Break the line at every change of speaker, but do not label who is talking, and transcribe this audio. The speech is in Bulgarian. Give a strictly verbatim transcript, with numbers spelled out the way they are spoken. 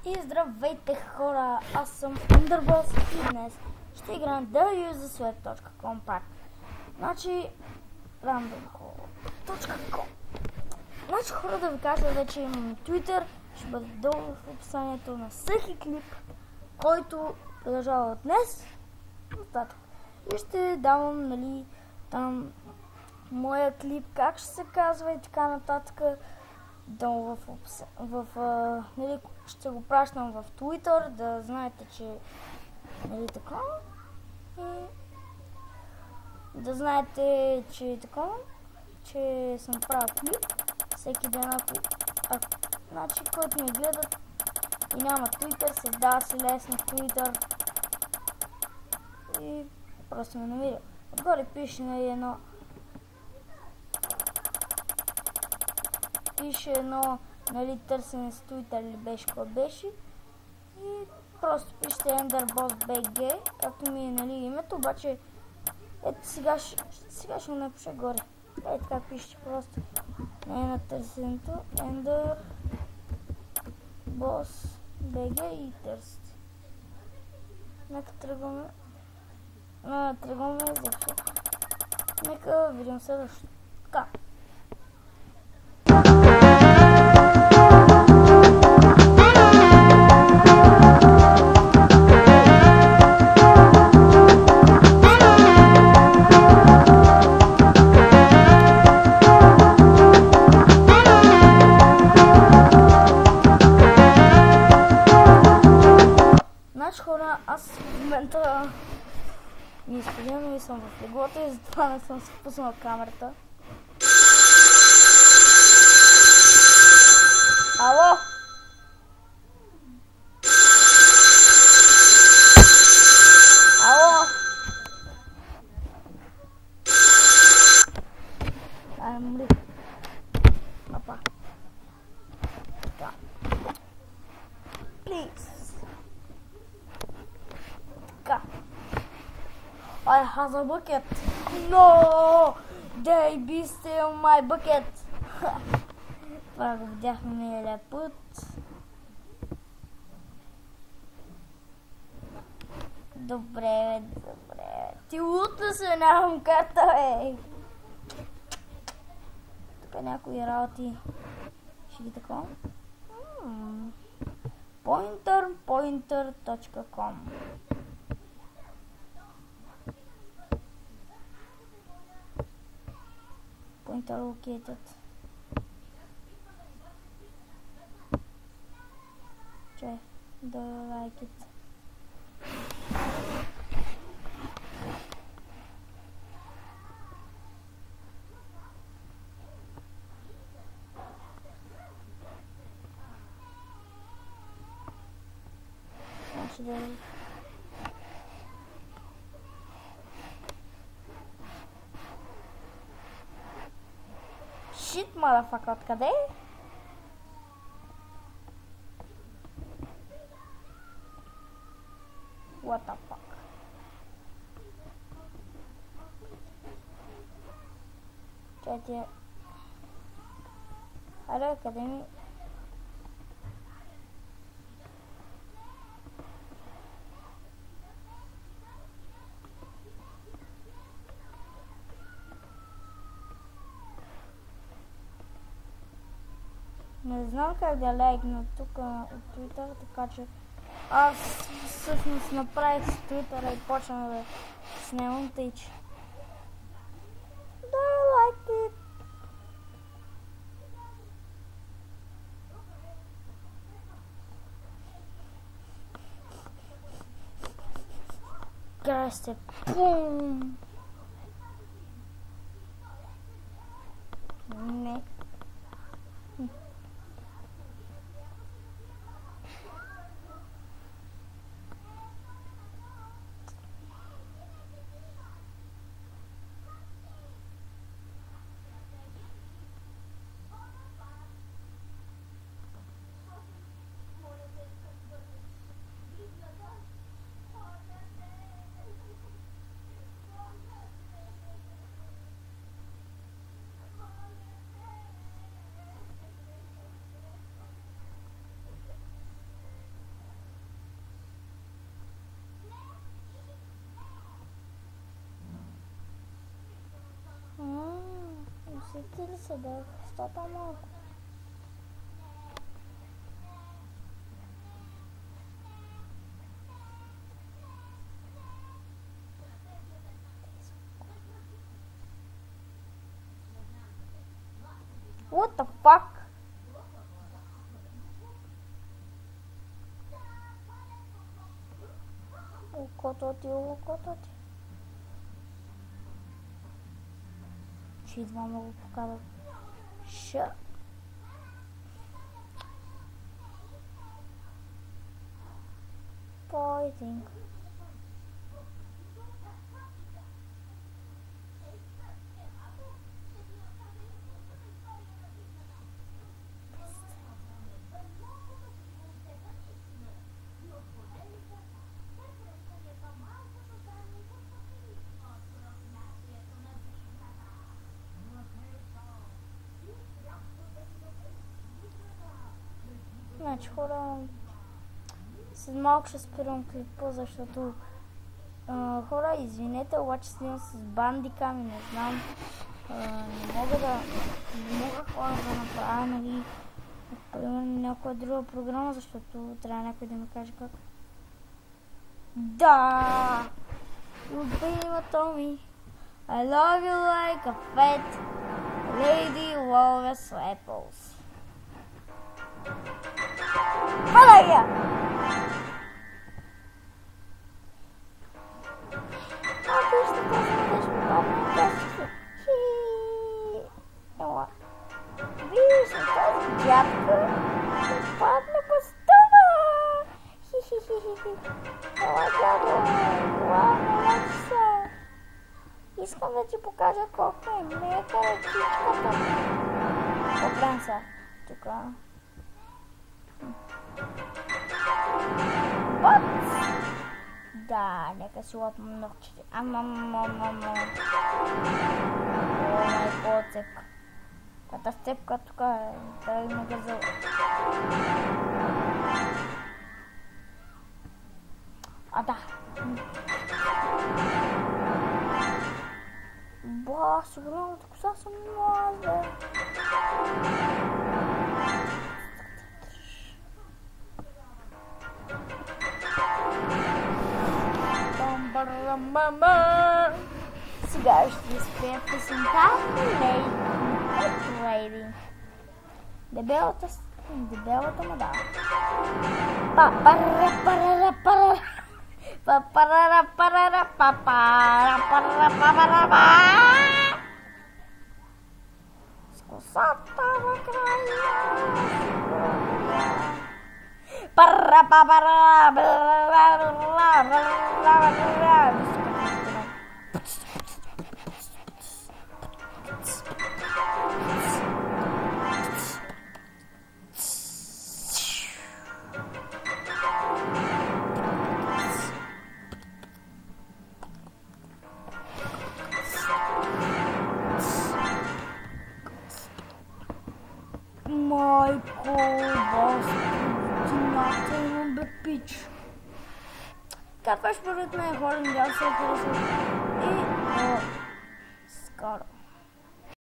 И здравейте хора, аз съм Underboss и днес ще играем да юза свет точка ком пак. Значи, randomhole точка com. Значи хора, да ви кажа, вече имам Twitter, ще бъде долу в описанието на всеки клип, който продължава от днес нататък. И ще давам, нали, там моя клип, как ще се казва и така нататък. Долу в, опис... в а, нали, ще го пращам в Twitter, да знаете, че нали така и да знаете, че така, че съм правил клип всеки ден, ако, ако значи, който ме гледат и няма Twitter, се дава си лесно в Twitter и просто ме намиря. Отгоре пише на едно пише едно, нали, търсене с Twitter или беше какво беше и просто пишете EnderbossBG, както ми е, нали, името, обаче ето сега, сега ще го напиша горе. Ето така пишете просто не е на търсенето EnderbossBG и търсите. Нека тръгваме а, тръгваме за все. Нека видим следващото. Така. Хора, аз в момента ми изпълнено и съм в леглото и затова не съм си пуснала камерата. Ало! Ало! Ай, мри. Опа. Така. Please. I have a bucket. No! They be still my bucket. Това го видяхме миналия път. Добре, добре. Ти лутна се, нямам карта, бе. Тук някои работи. Ще ги такова. Pointer, pointer точка com. Pointer located. Check. Do you like it? Actually, shit, motherfucker, откъде? What the fuck? Чайте. Аре, къде ми? Не знам как да лайкна тук от Twitter, така че аз всъщност направих с Twitter и почнах да снимам, тъй че да like it. Красте, пум! Не. ли са, бе? Стата малко. What the fuck? Окото ти, окото ти. Че идва много покажа. Ша. Fighting. Значи хора, след малко ще спирам клипа, защото а, хора, извинете, обаче снимам с бандикам и не знам, а, не мога да, не мога хора да направя, нали, примерно някоя друга програма, защото трябва някой да ми каже как. Да! Любимото ми, I love you like a fat lady loves apples. Падай я! А ти ще казваш ми падна къщи. Хи! Ела. Виж ли тази дядка? Ще падне по стъна! Хи-хи-хи-хи-хи. Ела, дядо! Ела, не се! Искам да ти покажа колко е мека ръчичката. Поправям се. Тука. What? Да, нека си лапам ногчите. Ама-ма-ма-ма. О, майко, цепка. Ката степка тук е. Да има газъл. А, да. Ба, с огромната коса съм маза. Мама! Сега ще изпея песента Лейдинг. Дебелата, дебелата му дава. Папара, парара, парара. Папара, парара, папара, парара, папара, папара. С косата на края. Пара, папара, бла, майко, баста, имам бе пич. Как беше първият ме е хорен, дял се е харесал и скоро.